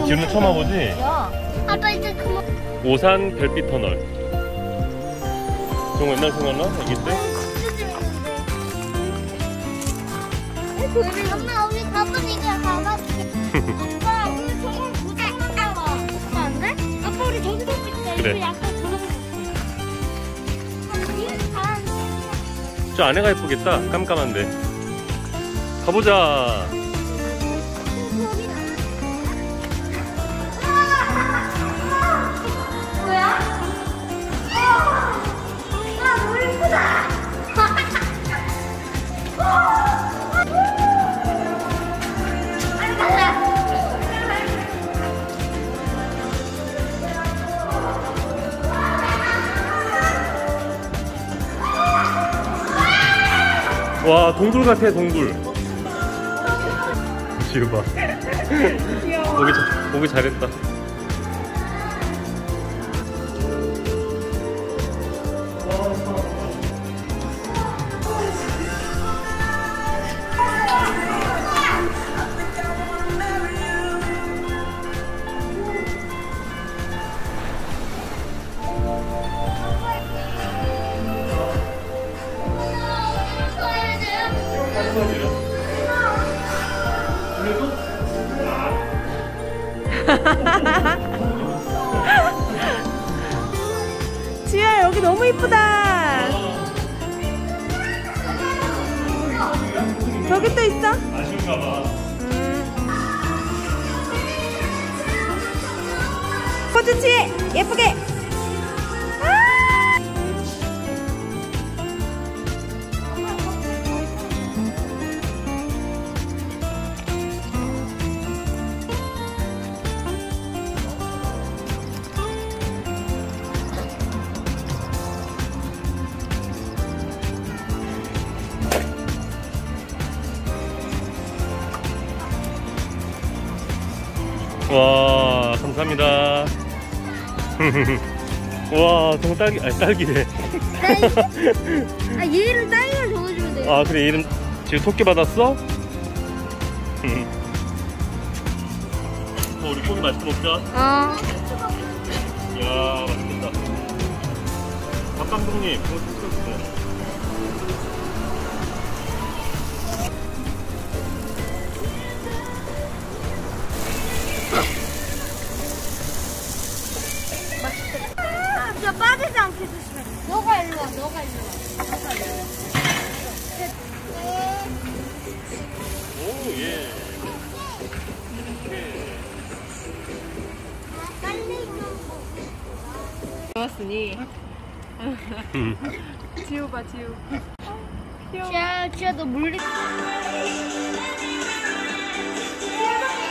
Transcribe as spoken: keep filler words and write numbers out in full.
지금은 처음 와보지? 야, 아빠 이제 그만. 오산 별빛 터널. 저거 옛날 생각나? 아기 때? 우리 엄마 우리 가보니까 가볼게. 아빠 우리 정말 보자. 아빠 안 돼? 아빠 우리 저기서 찍자. 그래. 이거 약간 그런 거 같아. 저 안에가 예쁘겠다. 깜깜한데. 가보자. 와, 동굴 같아, 동굴. 지금 봐. 오기, 자, 오기 잘했다. 지우야, 여기 너무 이쁘다. 저기 또 있어. 아쉬운가봐. 음. 포즈 취해. 예쁘게. 와, 감사합니다. 와, 정 딸기, 아니 딸기래. 아, 얘를 딸기를 적어주면 돼. 아, 그래, 이름 지금 토끼 받았어? 어, 우리 고기 맛있게 먹자. 어. 이야, 맛있겠다. 박 감독님, 그거 찍어주세요. 야, 빠지지 않게 조심해. 너가 일로 와, 너가 일로 와. 너가 일로 와. 오, 예. 좋았으니. 지우 봐, 지우. 지아, 지아 너 물리.